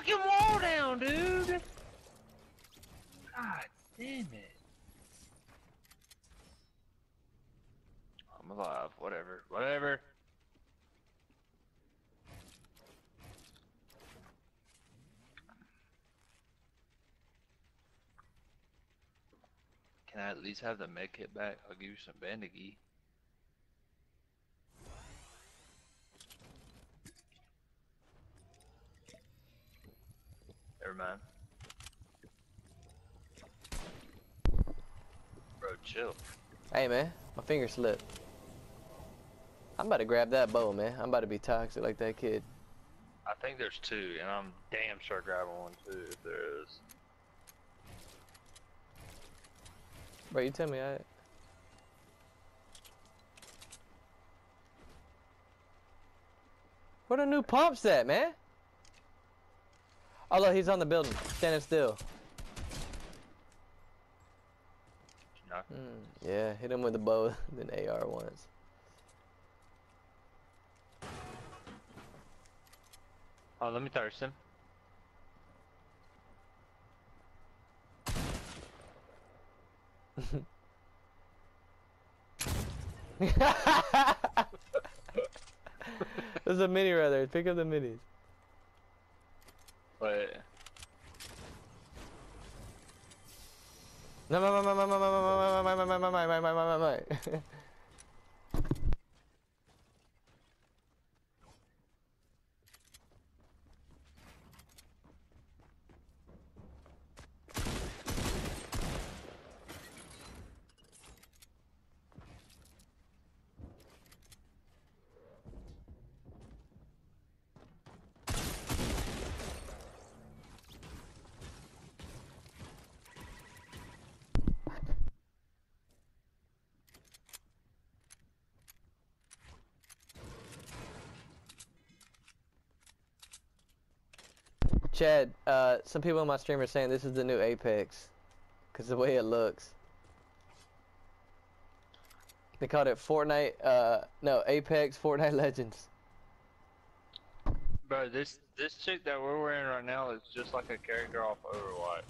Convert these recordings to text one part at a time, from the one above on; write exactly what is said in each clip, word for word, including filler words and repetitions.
fucking wall down, dude! God damn it. I'm alive, whatever, whatever. Can I at least have the med kit back? I'll give you some bandage. Never mind. Bro, chill. Hey man, my finger slipped. I'm about to grab that bow, man. I'm about to be toxic like that kid. I think there's two, and I'm damn sure grabbing one too if there is. Bro, you tell me I... Where the new pumps at, man? Oh look, he's on the building, standing still. Mm, yeah, hit him with the bow, then A R once. Oh, let me thirst him. There's a mini right there. Pick up the minis. Wait. No, no, no, no, no, no, no, no, no, no, no, no, no, no, no. Chad, uh, some people on my stream are saying this is the new Apex, cause the way it looks. They called it Fortnite, uh, no, Apex Fortnite Legends. Bro, this this chick that we're wearing right now is just like a character off Overwatch.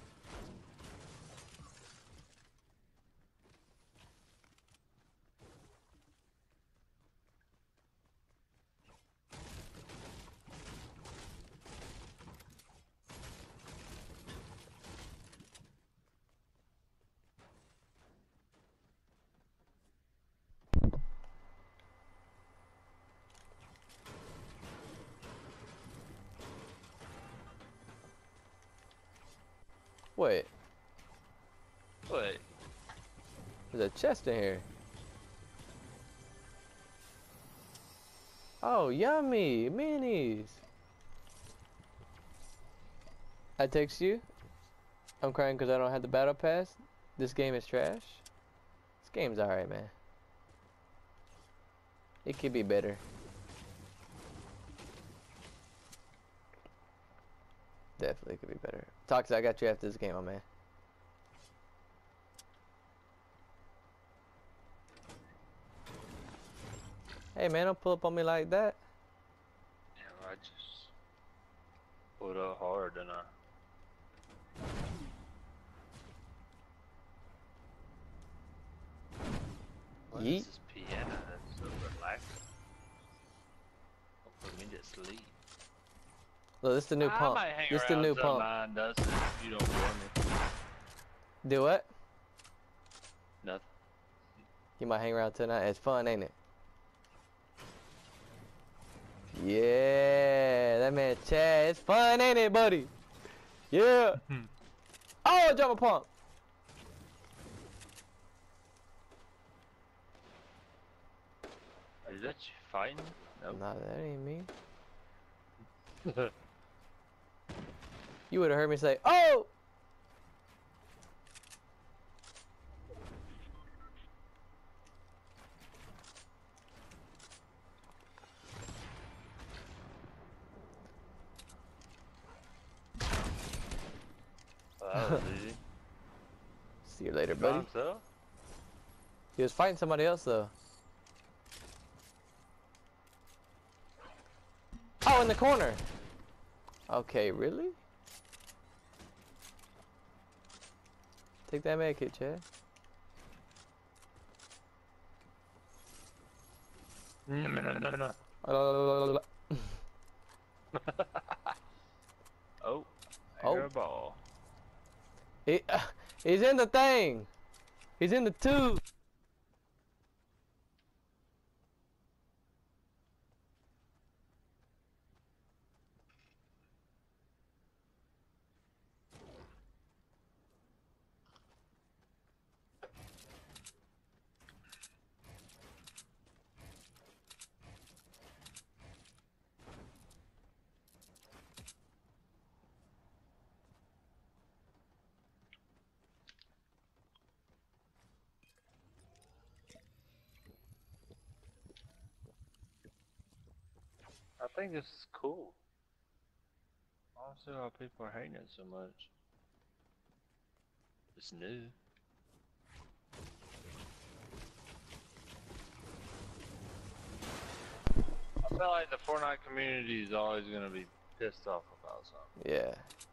Wait. Wait. There's a chest in here. Oh, yummy! Minis! I text you. I'm crying because I don't have the battle pass. This game is trash. This game's alright, man. It could be better. Definitely could be better. Toxic, I got you after this game, my man. Hey man, don't pull up on me like that. Yeah, I just pulled up hard and I. What Yeet. is this piano? That's so relaxing. Don't put me to sleep. Look, this is the new I pump. might hang This is the new till pump. mine does it if you don't warn me. Do what? Nothing. You might hang around tonight. It's fun, ain't it? Yeah, that man Chad. It's fun, ain't it, buddy? Yeah. Oh, drop a pump. Is that you fighting? Nope. Nah, that ain't me. You would have heard me say, "Oh!" Well, that was easy. See you later, buddy. Himself? He was fighting somebody else though. Oh, in the corner. Okay, really? Take that med kit, Chad. No, no, no, no, no. Oh, Oh, I oh. hear a ball. He, uh, he's in the thing. He's in the tube. I think this is cool. I don't see why people are hating it so much. It's new. I feel like the Fortnite community is always gonna be pissed off about something. Yeah.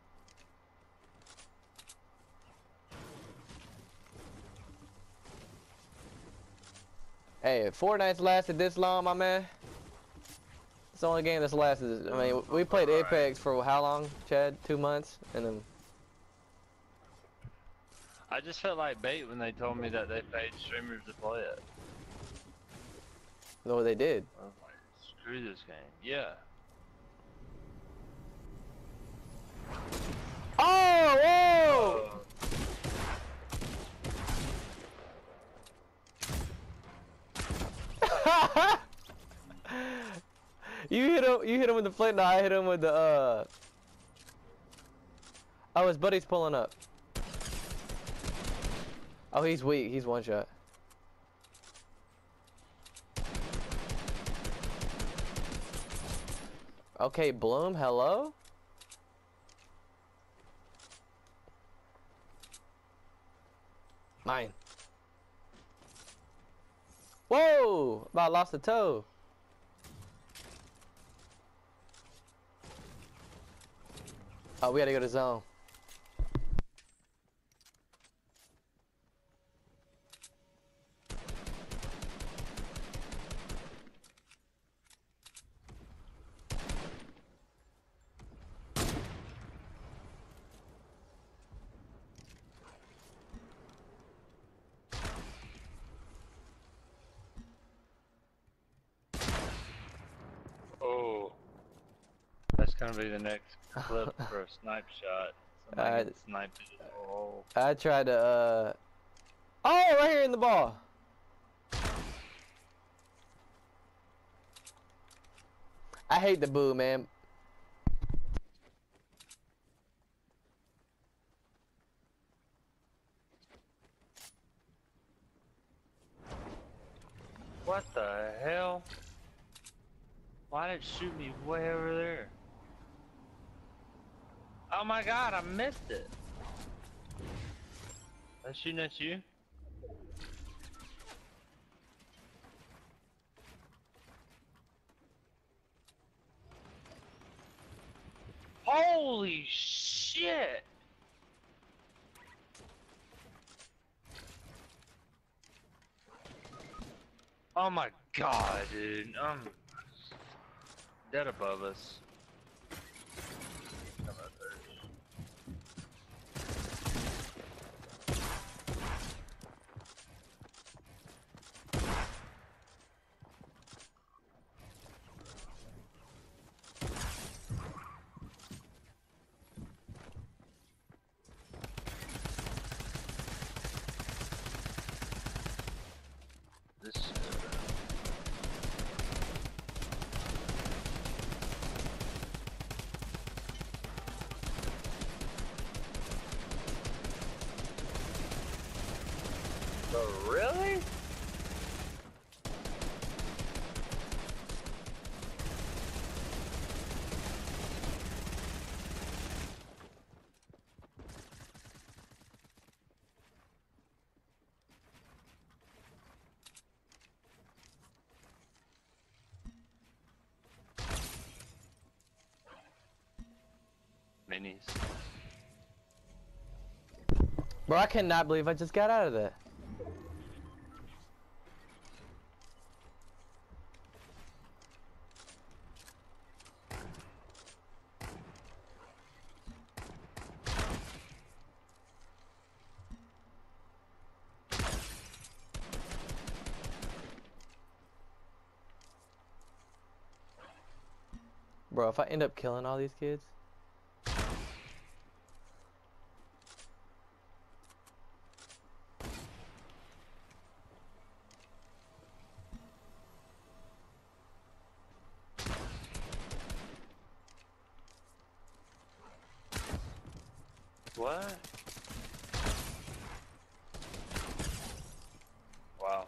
Hey, if Fortnite's lasted this long, my man. It's the only game that's lasted. I mean, we played Right. Apex for how long, Chad? Two months, and then. I just felt like bait when they told me that they paid streamers to play it. No, they did. I was like, screw this game. Yeah. Oh, whoa! You hit him. You hit him with the flint. No, I hit him with the. uh... Oh, his buddy's pulling up. Oh, he's weak. He's one shot. Okay, Bloom. Hello. Mine. Whoa! About lost a toe. Oh, we gotta go to zone. Oh. That's gonna be the next clip for a snipe shot. Somebody Uh, gets sniped in the hole. I tried to, uh... Oh, right here in the ball. I hate the boo, man. What the hell? Why did it shoot me way over there? Oh my god, I missed it. That's shooting at you? Holy shit! Oh my god, dude. I'm dead above us. How about that? This shit. But really? Minis. Bro, I cannot believe I just got out of that. Bro, if I end up killing all these kids. What? Wow.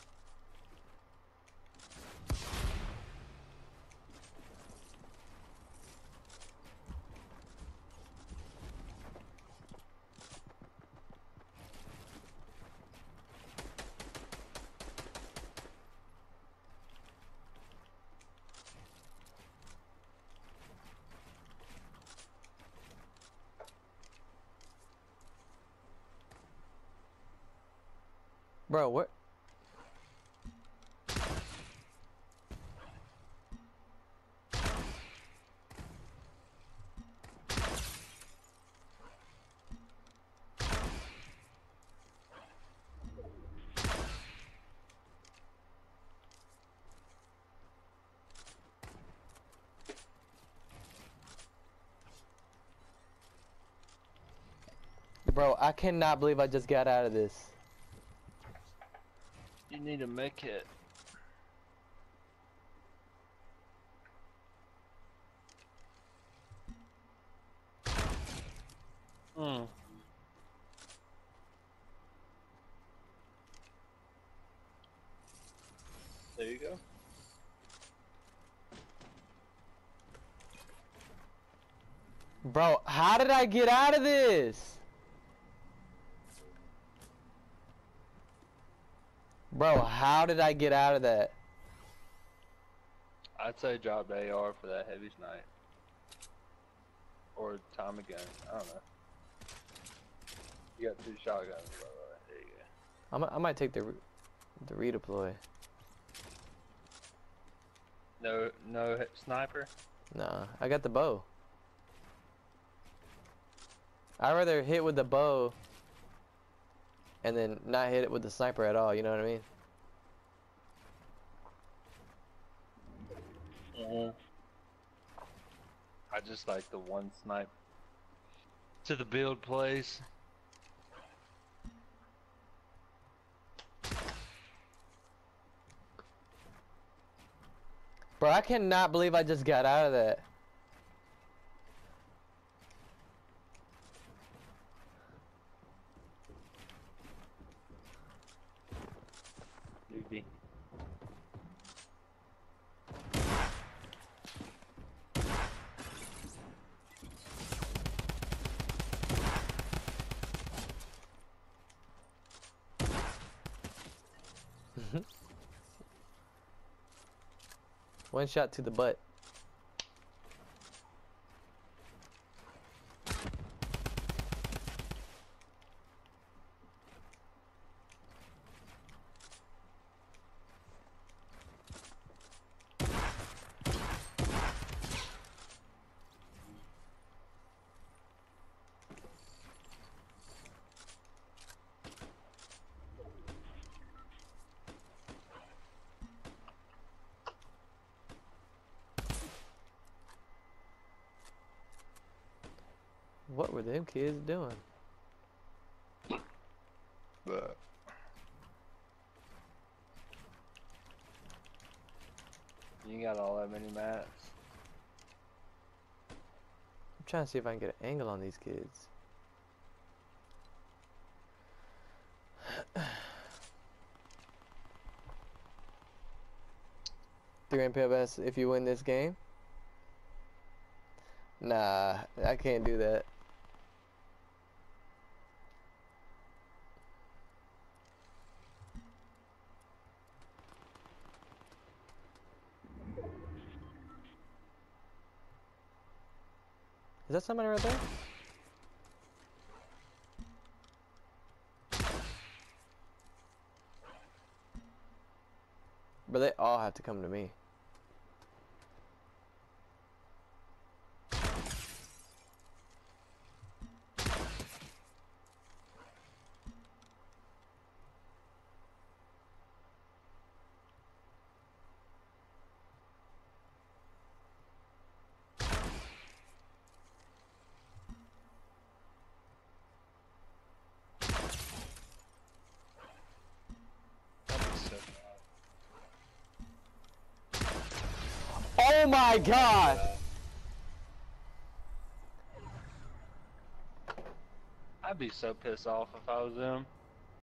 Bro, what? Bro, I cannot believe I just got out of this. You need to make it. Hmm. There you go. Bro, how did I get out of this? Bro, how did I get out of that? I'd say drop the A R for that heavy snipe. Or Tommy gun. I don't know. You got two shotguns, by the way. There you go. I might, I might take the re the redeploy. No, no h- sniper. Nah, I got the bow. I'd rather hit with the bow and then not hit it with the sniper at all, you know what I mean? Mm-hmm. I just like the one snipe to the build place. Bro, I cannot believe I just got out of that. Newbie. One shot to the butt. What were them kids doing? But you got all that many mats. I'm trying to see if I can get an angle on these kids. Three M P S if you win this game? Nah, I can't do that. Is that somebody right there? But they all have to come to me. That'd be so Oh my god! bad. I'd be so pissed off if I was them.